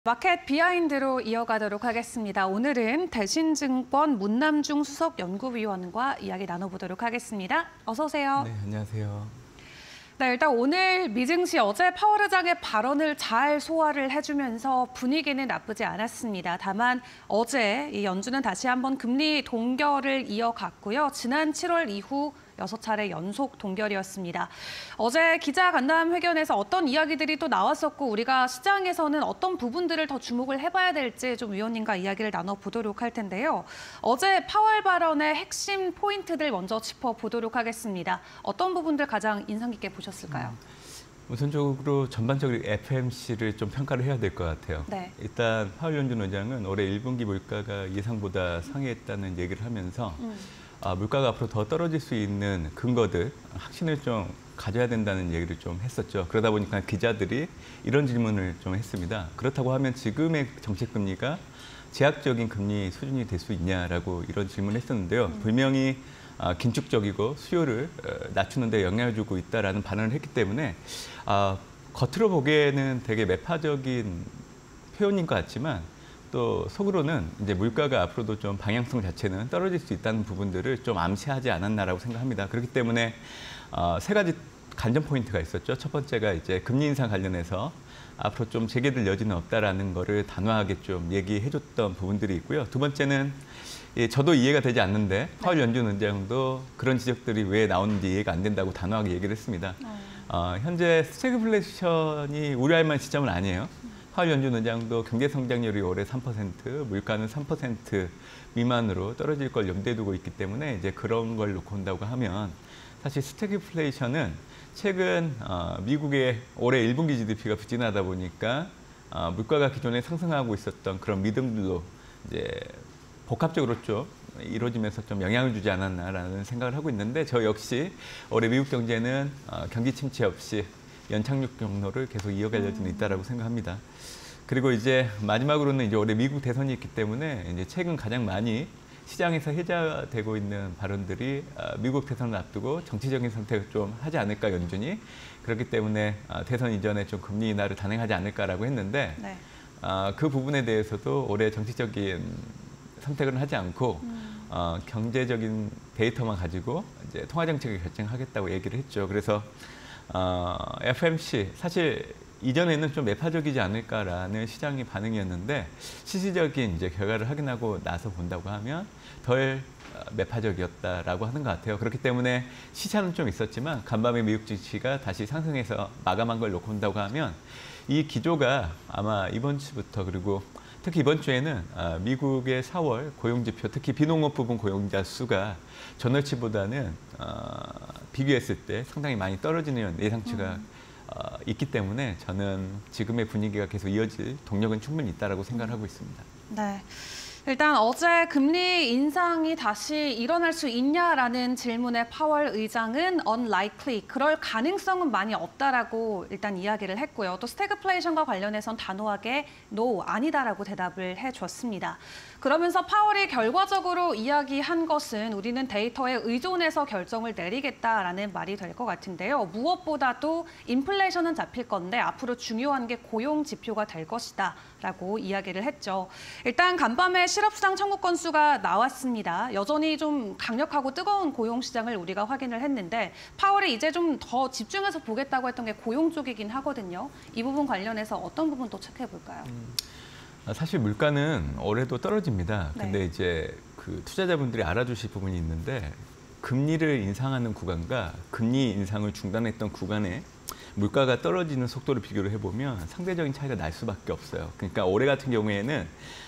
마켓 비하인드로 이어가도록 하겠습니다. 오늘은 대신증권 문남중 수석연구위원과 이야기 나눠보도록 하겠습니다. 어서 오세요. 네, 안녕하세요. 네, 일단 오늘 미증시 어제 파월 의장의 발언을 잘 소화를 해주면서 분위기는 나쁘지 않았습니다. 다만 어제 이 연준은 다시 한번 금리 동결을 이어갔고요. 지난 7월 이후 6차례 연속 동결이었습니다. 어제 기자간담회견에서 어떤 이야기들이 또 나왔었고 우리가 시장에서는 어떤 부분들을 더 주목을 해봐야 될지 좀 위원님과 이야기를 나눠보도록 할 텐데요. 어제 파월 발언의 핵심 포인트들 먼저 짚어보도록 하겠습니다. 어떤 부분들 가장 인상 깊게 보셨을까요? 우선적으로 전반적으로 FMC를 좀 평가를 해야 될 것 같아요. 네. 일단 파월 연준 의장은 올해 1분기 물가가 예상보다 상회했다는 얘기를 하면서 물가가 앞으로 더 떨어질 수 있는 근거들, 확신을 좀 가져야 된다는 얘기를 좀 했었죠. 그러다 보니까 기자들이 이런 질문을 좀 했습니다. 그렇다고 하면 지금의 정책금리가 제약적인 금리 수준이 될 수 있냐라고 이런 질문을 했었는데요. 분명히 긴축적이고 수요를 낮추는 데 영향을 주고 있다라는 발언을 했기 때문에 겉으로 보기에는 되게 매파적인 표현인 것 같지만 또 속으로는 이제 물가가 앞으로도 좀 방향성 자체는 떨어질 수 있다는 부분들을 좀 암시하지 않았나라고 생각합니다. 그렇기 때문에 세 가지 관전 포인트가 있었죠. 첫 번째가 이제 금리 인상 관련해서 앞으로 좀 재개될 여지는 없다라는 거를 단호하게 좀 얘기해줬던 부분들이 있고요. 두 번째는 저도 이해가 되지 않는데 파월 연준 의장도 그런 지적들이 왜 나오는지 이해가 안 된다고 단호하게 얘기를 했습니다. 현재 스태그플레이션이 우려할 만한 시점은 아니에요. 파월 연준 의장도 경제 성장률이 올해 3%, 물가는 3% 미만으로 떨어질 걸 염두에 두고 있기 때문에 이제 그런 걸 놓고 온다고 하면 사실 스태그플레이션은 최근 미국의 올해 1분기 GDP가 부진하다 보니까 물가가 기존에 상승하고 있었던 그런 믿음들로 이제 복합적으로 좀 이루어지면서 좀 영향을 주지 않았나라는 생각을 하고 있는데 저 역시 올해 미국 경제는 경기 침체 없이 연착륙 경로를 계속 이어갈 여지는 있다라고 생각합니다. 그리고 이제 마지막으로는 이제 올해 미국 대선이 있기 때문에 이제 최근 가장 많이 시장에서 회자되고 있는 발언들이 미국 대선을 앞두고 정치적인 선택을 좀 하지 않을까 연준이 그렇기 때문에 대선 이전에 좀 금리 인하를 단행하지 않을까라고 했는데 네. 그 부분에 대해서도 올해 정치적인 선택은 하지 않고 경제적인 데이터만 가지고 이제 통화 정책을 결정하겠다고 얘기를 했죠. 그래서 FMC 사실 이전에는 좀 매파적이지 않을까라는 시장의 반응이었는데 실질적인 이제 결과를 확인하고 나서 본다고 하면 덜 매파적이었다라고 하는 것 같아요. 그렇기 때문에 시차는 좀 있었지만 간밤에 미국 증시가 다시 상승해서 마감한 걸 놓고 본다고 하면 이 기조가 아마 이번 주부터 그리고 특히 이번 주에는 미국의 4월 고용지표, 특히 비농업 부분 고용자 수가 전월치보다는 비교했을 때 상당히 많이 떨어지는 예상치가 있기 때문에 저는 지금의 분위기가 계속 이어질 동력은 충분히 있다고 생각을 하고 있습니다. 네. 일단 어제 금리 인상이 다시 일어날 수 있냐라는 질문에 파월 의장은 unlikely, 그럴 가능성은 많이 없다라고 일단 이야기를 했고요. 또 스태그플레이션과 관련해선 단호하게 no, 아니다라고 대답을 해줬습니다. 그러면서 파월이 결과적으로 이야기한 것은 우리는 데이터에 의존해서 결정을 내리겠다라는 말이 될 것 같은데요. 무엇보다도 인플레이션은 잡힐 건데 앞으로 중요한 게 고용 지표가 될 것이다 라고 이야기를 했죠. 일단 간밤에 실업수당 청구 건수가 나왔습니다. 여전히 좀 강력하고 뜨거운 고용 시장을 우리가 확인을 했는데 파월이 이제 좀 더 집중해서 보겠다고 했던 게 고용 쪽이긴 하거든요. 이 부분 관련해서 어떤 부분 또 체크해 볼까요? 사실 물가는 올해도 떨어집니다. 네. 근데 이제 그 투자자분들이 알아주실 부분이 있는데 금리를 인상하는 구간과 금리 인상을 중단했던 구간에 물가가 떨어지는 속도를 비교를 해보면 상대적인 차이가 날 수밖에 없어요. 그러니까 올해 같은 경우에는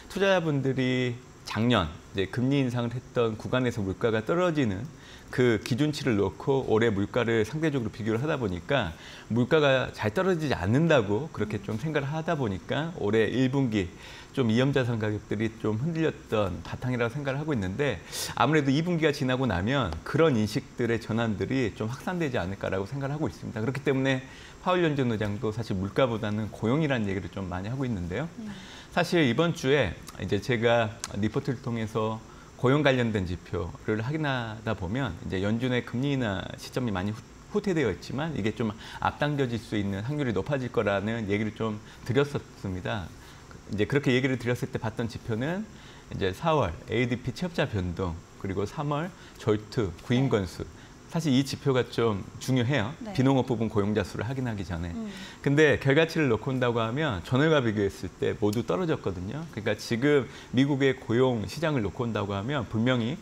투자자분들이 작년 이제 금리 인상을 했던 구간에서 물가가 떨어지는 그 기준치를 놓고 올해 물가를 상대적으로 비교를 하다 보니까 물가가 잘 떨어지지 않는다고 그렇게 좀 생각을 하다 보니까 올해 1분기 좀 위험자산 가격들이 좀 흔들렸던 바탕이라고 생각을 하고 있는데 아무래도 2분기가 지나고 나면 그런 인식들의 전환들이 좀 확산되지 않을까라고 생각을 하고 있습니다. 그렇기 때문에 파월 연준 의장도 사실 물가보다는 고용이라는 얘기를 좀 많이 하고 있는데요. 사실 이번 주에 이제 제가 리포트를 통해서 고용 관련된 지표를 확인하다 보면 이제 연준의 금리 인하 시점이 많이 후퇴되어 있지만 이게 좀 앞당겨질 수 있는 확률이 높아질 거라는 얘기를 좀 드렸었습니다. 이제 그렇게 얘기를 드렸을 때 봤던 지표는 이제 4월 ADP 취업자 변동, 그리고 3월 졸투, 구인 건수. 사실 이 지표가 좀 중요해요. 네. 비농업 부분 고용자 수를 확인하기 전에. 근데 결과치를 놓고 온다고 하면 전월과 비교했을 때 모두 떨어졌거든요. 그러니까 지금 미국의 고용 시장을 놓고 온다고 하면 분명히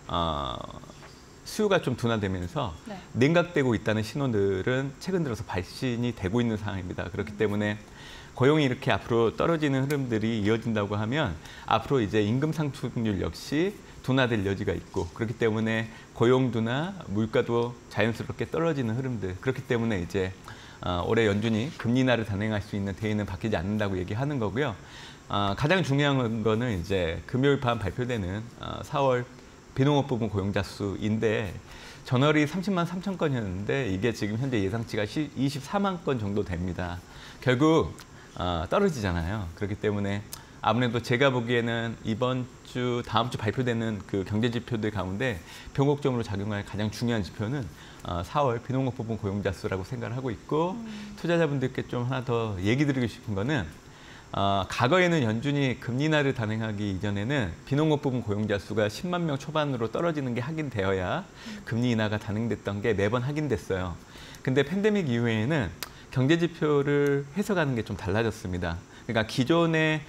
수요가 좀 둔화되면서 네. 냉각되고 있다는 신호들은 최근 들어서 발신이 되고 있는 상황입니다. 그렇기 때문에 고용이 이렇게 앞으로 떨어지는 흐름들이 이어진다고 하면 앞으로 이제 임금 상승률 역시 둔화될 여지가 있고, 그렇기 때문에 고용 둔화, 물가도 자연스럽게 떨어지는 흐름들. 그렇기 때문에 이제 올해 연준이 금리 인하를 단행할 수 있는 대의는 바뀌지 않는다고 얘기하는 거고요. 가장 중요한 거는 이제 금요일 밤 발표되는 4월 비농업 부분 고용자 수인데, 전월이 30만 3천 건이었는데 이게 지금 현재 예상치가 24만 건 정도 됩니다. 결국 떨어지잖아요. 그렇기 때문에 아무래도 제가 보기에는 이번 주, 다음 주 발표되는 그 경제 지표들 가운데 변곡점으로 작용할 가장 중요한 지표는 4월 비농업 부분 고용자 수라고 생각을 하고 있고, 투자자분들께 좀 하나 더 얘기 드리고 싶은 거는 과거에는 연준이 금리 인하를 단행하기 이전에는 비농업 부분 고용자 수가 10만 명 초반으로 떨어지는 게 확인되어야 금리 인하가 단행됐던 게 매번 확인됐어요. 근데 팬데믹 이후에는 경제 지표를 해석하는 게 좀 달라졌습니다. 그러니까 기존의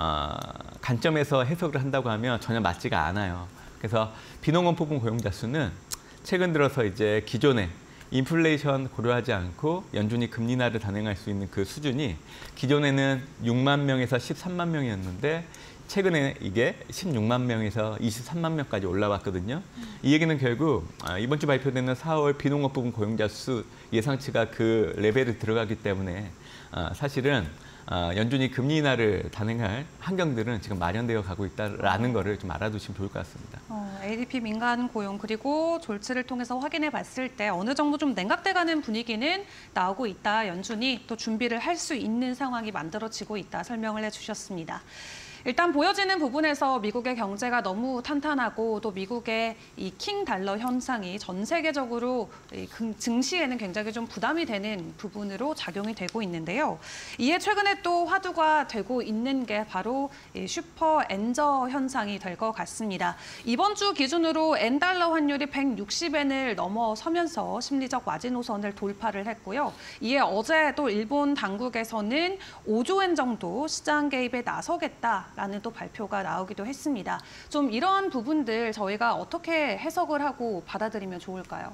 관점에서 해석을 한다고 하면 전혀 맞지가 않아요. 그래서 비농업 부분 고용자 수는 최근 들어서 이제 기존에 인플레이션 고려하지 않고 연준이 금리 인하를 단행할 수 있는 그 수준이 기존에는 6만 명에서 13만 명이었는데 최근에 이게 16만 명에서 23만 명까지 올라왔거든요. 이 얘기는 결국 이번 주 발표되는 4월 비농업 부분 고용자 수 예상치가 그 레벨에 들어가기 때문에 사실은 연준이 금리 인하를 단행할 환경들은 지금 마련되어 가고 있다라는 거를 좀 알아두시면 좋을 것 같습니다. ADP 민간 고용 그리고 졸츠를 통해서 확인해 봤을 때 어느 정도 좀 냉각돼가는 분위기는 나오고 있다. 연준이 또 준비를 할 수 있는 상황이 만들어지고 있다. 설명을 해주셨습니다. 일단 보여지는 부분에서 미국의 경제가 너무 탄탄하고 또 미국의 이 킹 달러 현상이 전 세계적으로 증시에는 굉장히 좀 부담이 되는 부분으로 작용이 되고 있는데요. 이에 최근에 또 화두가 되고 있는 게 바로 이 슈퍼 엔저 현상이 될 것 같습니다. 이번 주 기준으로 엔달러 환율이 160엔을 넘어서면서 심리적 마지노선을 돌파를 했고요. 이에 어제 또 일본 당국에서는 5조 엔 정도 시장 개입에 나서겠다. 라는 또 발표가 나오기도 했습니다. 좀 이런 부분들 저희가 어떻게 해석을 하고 받아들이면 좋을까요?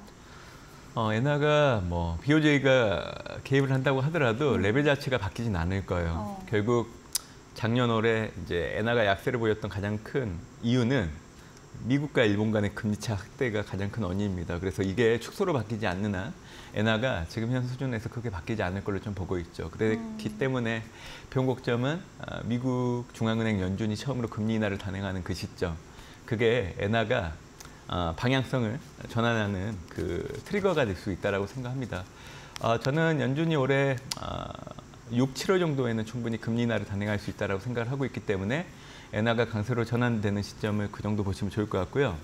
엔화가 뭐 BOJ가 개입을 한다고 하더라도 레벨 자체가 바뀌진 않을 거예요. 결국 작년 올해 이제 엔화가 약세를 보였던 가장 큰 이유는 미국과 일본 간의 금리차 확대가 가장 큰 원인입니다. 그래서 이게 축소로 바뀌지 않는 한 엔화가 지금 현 수준에서 크게 바뀌지 않을 걸로 좀 보고 있죠. 그렇기 때문에 변곡점은 미국 중앙은행 연준이 처음으로 금리 인하를 단행하는 그 시점. 그게 엔화가 방향성을 전환하는 그 트리거가 될 수 있다고 생각합니다. 저는 연준이 올해 6, 7월 정도에는 충분히 금리 인하를 단행할 수 있다고 생각을 하고 있기 때문에 엔화가 강세로 전환되는 시점을 그 정도 보시면 좋을 것 같고요.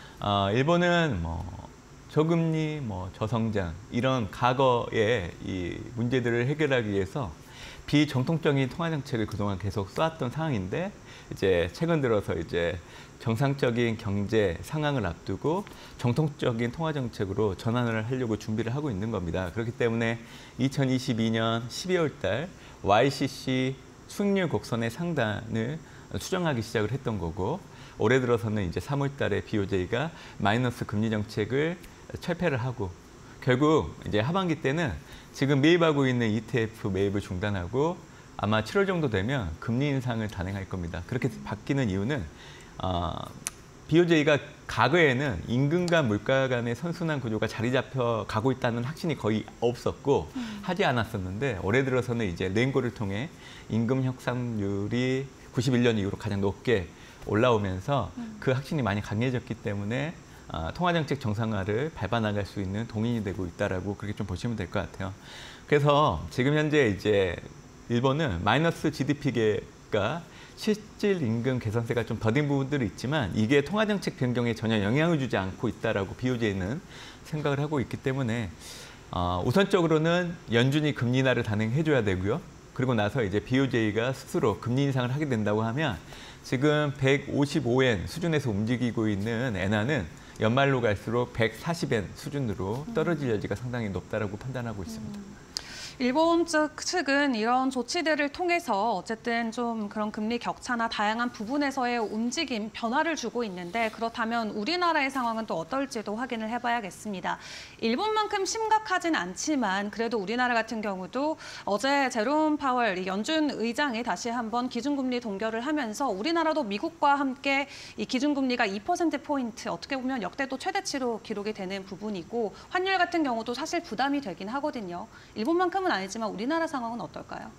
일본은 저금리, 저성장 이런 과거의 이 문제들을 해결하기 위해서 비정통적인 통화 정책을 그동안 계속 써왔던 상황인데 이제 최근 들어서 이제 정상적인 경제 상황을 앞두고 정통적인 통화 정책으로 전환을 하려고 준비를 하고 있는 겁니다. 그렇기 때문에 2022년 12월 달 YCC 수익률 곡선의 상단을 수정하기 시작을 했던 거고, 올해 들어서는 이제 3월 달에 BOJ가 마이너스 금리 정책을 철폐를 하고, 결국 이제 하반기 때는 지금 매입하고 있는 ETF 매입을 중단하고 아마 7월 정도 되면 금리 인상을 단행할 겁니다. 그렇게 바뀌는 이유는 BOJ가 과거에는 임금과 물가 간의 선순환 구조가 자리 잡혀 가고 있다는 확신이 거의 없었고 하지 않았었는데, 올해 들어서는 이제 랭고를 통해 임금 협상률이 91년 이후로 가장 높게 올라오면서 그 확신이 많이 강해졌기 때문에 통화정책 정상화를 밟아나갈 수 있는 동인이 되고 있다라고 그렇게 좀 보시면 될 것 같아요. 그래서 지금 현재 이제 일본은 마이너스 GDP가 실질 임금 개선세가 좀 더딘 부분들이 있지만 이게 통화정책 변경에 전혀 영향을 주지 않고 있다라고 BOJ는 생각을 하고 있기 때문에 우선적으로는 연준이 금리 인하를 단행해줘야 되고요. 그리고 나서 이제 BOJ가 스스로 금리 인상을 하게 된다고 하면 지금 155엔 수준에서 움직이고 있는 엔화는 연말로 갈수록 140엔 수준으로 떨어질 여지가 상당히 높다라고 판단하고 있습니다. 일본 측은 이런 조치들을 통해서 어쨌든 좀 그런 금리 격차나 다양한 부분에서의 움직임, 변화를 주고 있는데 그렇다면 우리나라의 상황은 또 어떨지도 확인을 해봐야겠습니다. 일본만큼 심각하진 않지만 그래도 우리나라 같은 경우도 어제 제롬 파월 이 연준 의장이 다시 한번 기준금리 동결을 하면서 우리나라도 미국과 함께 이 기준금리가 2%포인트 어떻게 보면 역대 또 최대치로 기록이 되는 부분이고 환율 같은 경우도 사실 부담이 되긴 하거든요. 일본만큼은 아니지만 우리나라 상황은 어떨까요?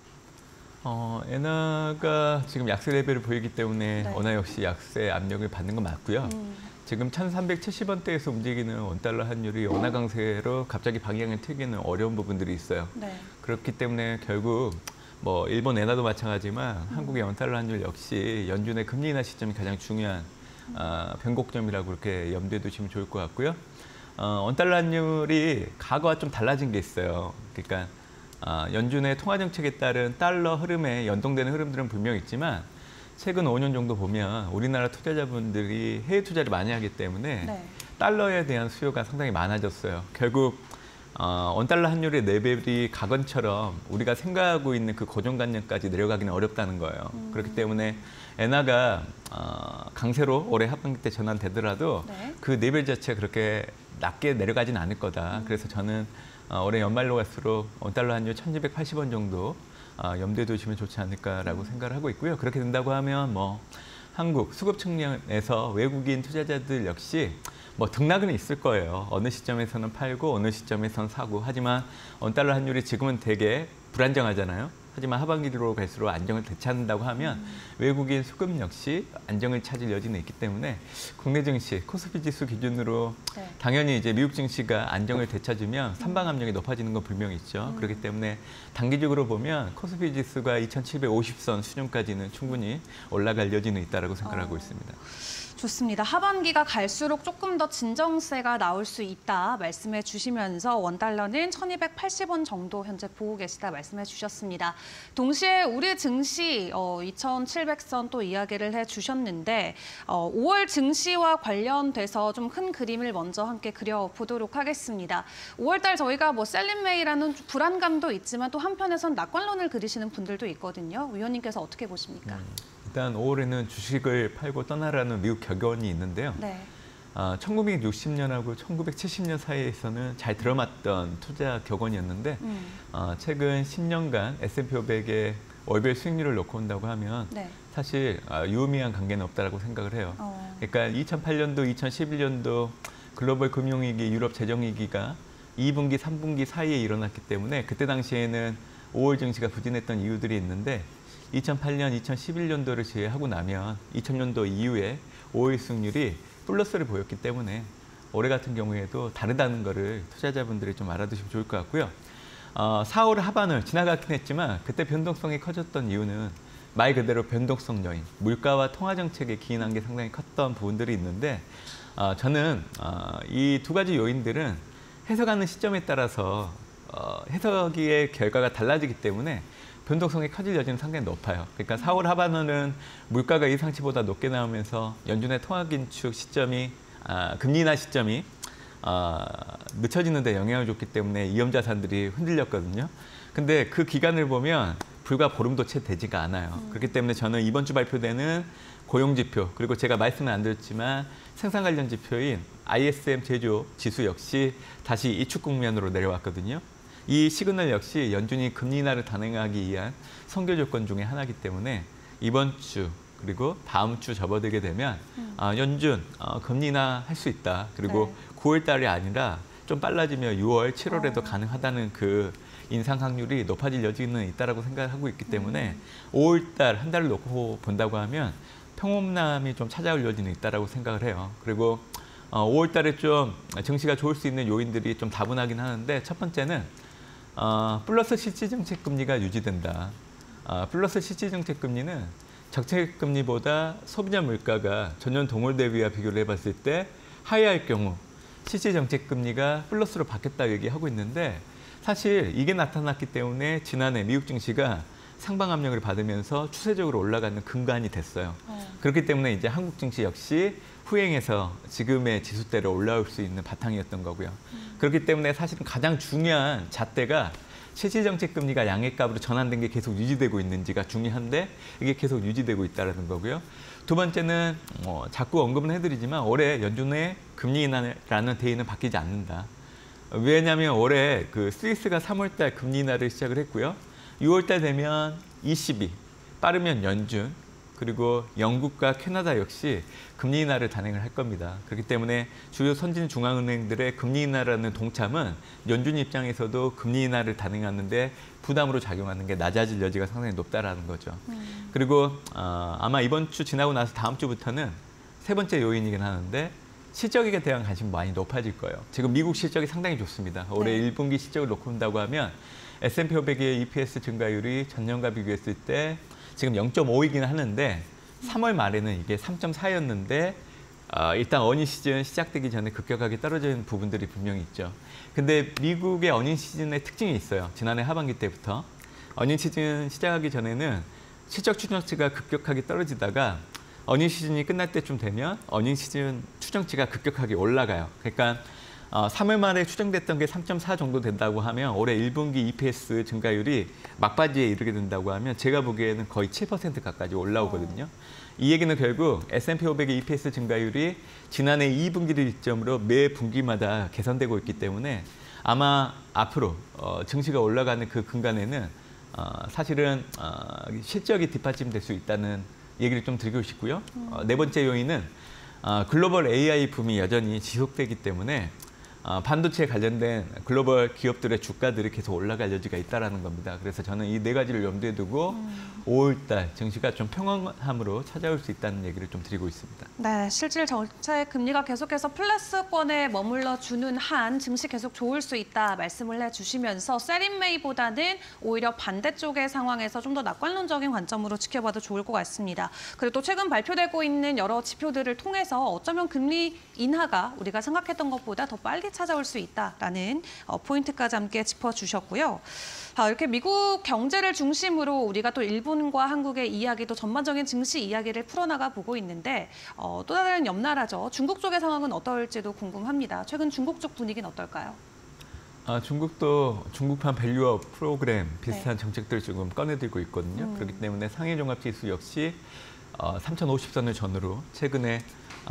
엔화가 지금 약세 레벨을 보이기 때문에 네. 원화 역시 약세 압력을 받는 건 맞고요. 지금 1,370원대에서 움직이는 원달러 환율이 원화 강세로 갑자기 방향을 틀기는 어려운 부분들이 있어요. 네. 그렇기 때문에 결국 뭐 일본 엔화도 마찬가지지만 한국의 원달러 환율 역시 연준의 금리 인하 시점이 가장 중요한 변곡점이라고 그렇게 염두에 두시면 좋을 것 같고요. 원달러 환율이 과거와 좀 달라진 게 있어요. 그러니까 연준의 통화 정책에 따른 달러 흐름에 연동되는 흐름들은 분명 있지만 최근 5년 정도 보면 우리나라 투자자분들이 해외 투자를 많이 하기 때문에 네. 달러에 대한 수요가 상당히 많아졌어요. 결국 원달러 환율의 레벨이 과거처럼 우리가 생각하고 있는 그 고정관념까지 내려가기는 어렵다는 거예요. 그렇기 때문에 엔화가 강세로 올해 하반기 때 전환되더라도 네. 그 레벨 자체가 그렇게 낮게 내려가진 않을 거다. 그래서 저는 올해 연말로 갈수록 원달러 환율 1,280원 정도 염두에 두시면 좋지 않을까라고 생각을 하고 있고요. 그렇게 된다고 하면 뭐 한국 수급 측면에서 외국인 투자자들 역시 뭐 등락은 있을 거예요. 어느 시점에서는 팔고 어느 시점에서는 사고. 하지만 원달러 환율이 지금은 되게 불안정하잖아요. 하지만 하반기로 갈수록 안정을 되찾는다고 하면 외국인 수급 역시 안정을 찾을 여지는 있기 때문에 국내 증시, 코스피 지수 기준으로 네. 당연히 이제 미국 증시가 안정을 되찾으면 선방 압력이 높아지는 건 분명히 있죠. 그렇기 때문에 단기적으로 보면 코스피 지수가 2,750선 수준까지는 충분히 올라갈 여지는 있다라고 생각하고 있습니다. 좋습니다. 하반기가 갈수록 조금 더 진정세가 나올 수 있다 말씀해 주시면서 원달러는 1,280원 정도 현재 보고 계시다 말씀해 주셨습니다. 동시에 우리 증시 2,700선 또 이야기를 해 주셨는데 5월 증시와 관련돼서 좀 큰 그림을 먼저 함께 그려보도록 하겠습니다. 5월 달 저희가 뭐 셀린메이라는 불안감도 있지만 또 한편에선 낙관론을 그리시는 분들도 있거든요. 위원님께서 어떻게 보십니까? 일단 5월에는 주식을 팔고 떠나라는 미국 격언이 있는데요. 네. 1960년하고 1970년 사이에서는 잘 들어맞던 투자 격언이었는데 최근 10년간 S&P 500의 월별 수익률을 놓고 온다고 하면 네. 사실 유의미한 관계는 없다고 생각을 해요. 그러니까 2008년도, 2011년도 글로벌 금융위기, 유럽 재정위기가 2분기, 3분기 사이에 일어났기 때문에 그때 당시에는 5월 증시가 부진했던 이유들이 있는데 2008년, 2011년도를 제외하고 나면 2000년도 이후에 5월 수익률이 플러스를 보였기 때문에 올해 같은 경우에도 다르다는 거를 투자자분들이 좀 알아두시면 좋을 것 같고요. 4월 하반을 지나갔긴 했지만 그때 변동성이 커졌던 이유는 말 그대로 변동성 요인, 물가와 통화 정책에 기인한 게 상당히 컸던 부분들이 있는데 저는 이 두 가지 요인들은 해석하는 시점에 따라서 해석의 결과가 달라지기 때문에 변동성이 커질 여지는 상당히 높아요. 그러니까 4월 하반기는 물가가 예상치보다 높게 나오면서 연준의 통화 긴축 시점이 금리 인하 시점이 늦춰지는 데 영향을 줬기 때문에 위험 자산들이 흔들렸거든요. 근데 그 기간을 보면 불과 보름도 채 되지가 않아요. 그렇기 때문에 저는 이번 주 발표되는 고용지표 그리고 제가 말씀은 안 드렸지만 생산 관련 지표인 ISM 제조 지수 역시 다시 이축 국면으로 내려왔거든요. 이 시그널 역시 연준이 금리 인하를 단행하기 위한 선교 조건 중에 하나이기 때문에 이번 주 그리고 다음 주 접어들게 되면 연준 금리 인하 할 수 있다. 그리고 네. 9월 달이 아니라 좀 빨라지면 6월, 7월에도 가능하다는 그 인상 확률이 높아질 여지는 있다라고 생각하고 있기 때문에 5월 달 한 달을 놓고 본다고 하면 평온함이 좀 찾아올 여지는 있다라고 생각을 해요. 그리고 5월 달에 좀 증시가 좋을 수 있는 요인들이 좀 다분하긴 하는데 첫 번째는 플러스 실질 정책 금리가 유지된다. 플러스 실질 정책 금리는 정책 금리보다 소비자 물가가 전년 동월 대비와 비교를 해봤을 때 하회할 경우 실질 정책 금리가 플러스로 바뀌었다 얘기하고 있는데 사실 이게 나타났기 때문에 지난해 미국 증시가 상방 압력을 받으면서 추세적으로 올라가는 근간이 됐어요. 그렇기 때문에 이제 한국 증시 역시 후행해서 지금의 지수대로 올라올 수 있는 바탕이었던 거고요. 그렇기 때문에 사실은 가장 중요한 잣대가 실질정책 금리가 양액값으로 전환된 게 계속 유지되고 있는지가 중요한데 이게 계속 유지되고 있다는 거고요. 두 번째는 자꾸 언급은 해드리지만 올해 연준의 금리 인하라는 대의는 바뀌지 않는다. 왜냐하면 올해 그 스위스가 3월달 금리 인하를 시작을 했고요. 6월달 되면 ECB, 빠르면 연준, 그리고 영국과 캐나다 역시 금리 인하를 단행을 할 겁니다. 그렇기 때문에 주요 선진 중앙은행들의 금리 인하라는 동참은 연준 입장에서도 금리 인하를 단행하는데 부담으로 작용하는 게 낮아질 여지가 상당히 높다라는 거죠. 그리고 아마 이번 주 지나고 나서 다음 주부터는 세 번째 요인이긴 하는데 실적에 대한 관심이 많이 높아질 거예요. 지금 미국 실적이 상당히 좋습니다. 올해 1분기 실적을 놓고 본다고 하면 S&P 500의 EPS 증가율이 전년과 비교했을 때 지금 0.5이긴 하는데 3월 말에는 이게 3.4였는데 일단 어닝 시즌 시작되기 전에 급격하게 떨어지는 부분들이 분명히 있죠. 근데 미국의 어닝 시즌의 특징이 있어요. 지난해 하반기 때부터. 어닝 시즌 시작하기 전에는 실적 추정치가 급격하게 떨어지다가 어닝 시즌이 끝날 때쯤 되면 어닝 시즌 추정치가 급격하게 올라가요. 그러니까 3월 말에 추정됐던 게 3.4 정도 된다고 하면 올해 1분기 EPS 증가율이 막바지에 이르게 된다고 하면 제가 보기에는 거의 7% 가까이 올라오거든요. 이 얘기는 결국 S&P 500의 EPS 증가율이 지난해 2분기를 기점으로 매 분기마다 개선되고 있기 때문에 아마 앞으로 증시가 올라가는 그 근간에는 사실은 실적이 뒷받침될 수 있다는 얘기를 좀 드리고 싶고요. 네 번째 요인은 글로벌 AI 붐이 여전히 지속되기 때문에 반도체에 관련된 글로벌 기업들의 주가들이 계속 올라갈 여지가 있다는 겁니다. 그래서 저는 이 네 가지를 염두에 두고 5월달 증시가 좀 평온함으로 찾아올 수 있다는 얘기를 좀 드리고 있습니다. 네, 실질 정책 금리가 계속해서 플러스권에 머물러 주는 한 증시 계속 좋을 수 있다 말씀을 해주시면서 세린메이보다는 오히려 반대쪽의 상황에서 좀 더 낙관론적인 관점으로 지켜봐도 좋을 것 같습니다. 그리고 또 최근 발표되고 있는 여러 지표들을 통해서 어쩌면 금리 인하가 우리가 생각했던 것보다 더 빨리 찾아올 수 있다라는 포인트까지 함께 짚어주셨고요. 이렇게 미국 경제를 중심으로 우리가 또 일본과 한국의 이야기도 전반적인 증시 이야기를 풀어나가 보고 있는데 또 다른 옆나라죠. 중국 쪽의 상황은 어떨지도 궁금합니다. 최근 중국 쪽 분위기는 어떨까요? 중국도 중국판 밸류업 프로그램 비슷한 정책들을 지금 꺼내들고 있거든요. 그렇기 때문에 상해 종합지수 역시 3,050선을 전후로 최근에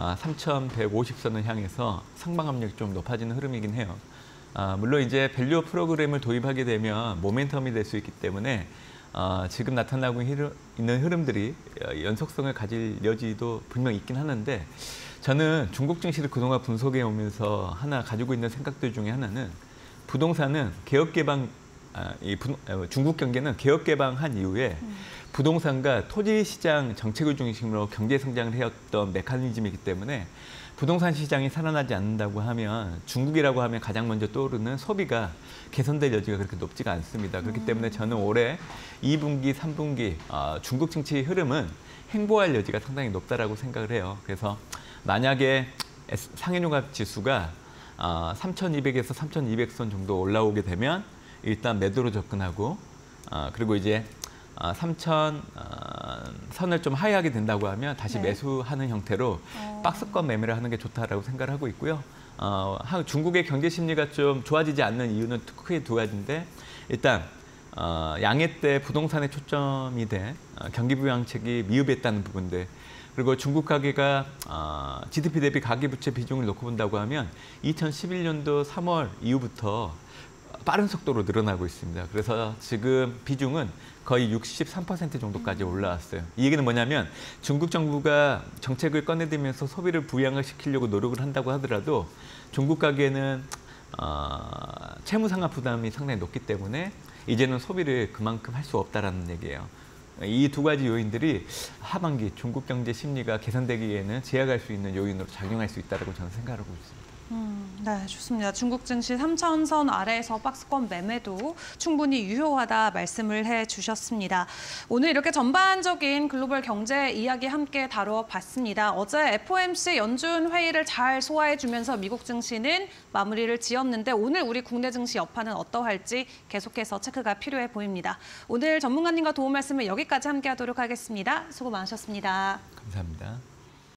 3,150선을 향해서 상방 압력이 좀 높아지는 흐름이긴 해요. 물론 이제 밸류업 프로그램을 도입하게 되면 모멘텀이 될 수 있기 때문에 지금 나타나고 있는 흐름들이 연속성을 가질 여지도 분명 있긴 하는데 저는 중국 증시를 그동안 분석해 오면서 하나 가지고 있는 생각들 중에 하나는 부동산은 개혁 개방 중국 경제는 개혁 개방한 이후에 부동산과 토지 시장 정책을 중심으로 경제 성장을 해왔던 메커니즘이기 때문에 부동산 시장이 살아나지 않는다고 하면 중국이라고 하면 가장 먼저 떠오르는 소비가 개선될 여지가 그렇게 높지가 않습니다. 그렇기 때문에 저는 올해 2분기, 3분기 중국 증시 흐름은 행보할 여지가 상당히 높다라고 생각을 해요. 그래서 만약에 상해종합 지수가 3,200에서 3,200선 정도 올라오게 되면 일단 매도로 접근하고 그리고 이제 3,000선을 좀 하회하게 된다고 하면 다시 매수하는 형태로 박스권 매매를 하는 게 좋다라고 생각을 하고 있고요. 중국의 경제 심리가 좀 좋아지지 않는 이유는 크게 두 가지인데 일단 양해 때 부동산에 초점이 돼 경기 부양책이 미흡했다는 부분들 그리고 중국 가계가 GDP 대비 가계부채 비중을 놓고 본다고 하면 2011년도 3월 이후부터 빠른 속도로 늘어나고 있습니다. 그래서 지금 비중은 거의 63% 정도까지 올라왔어요. 이 얘기는 뭐냐면 중국 정부가 정책을 꺼내들면서 소비를 부양을 시키려고 노력을 한다고 하더라도 중국 가계는 채무 상환 부담이 상당히 높기 때문에 이제는 소비를 그만큼 할 수 없다라는 얘기예요. 이 두 가지 요인들이 하반기 중국 경제 심리가 개선되기에는 제약할 수 있는 요인으로 작용할 수 있다고 저는 생각하고 있습니다. 네, 좋습니다. 중국 증시 3차원선 아래에서 박스권 매매도 충분히 유효하다 말씀을 해주셨습니다. 오늘 이렇게 전반적인 글로벌 경제 이야기 함께 다뤄봤습니다. 어제 FOMC 연준 회의를 잘 소화해주면서 미국 증시는 마무리를 지었는데 오늘 우리 국내 증시 여파는 어떠할지 계속해서 체크가 필요해 보입니다. 오늘 전문가님과 도움 말씀을 여기까지 함께하도록 하겠습니다. 수고 많으셨습니다. 감사합니다.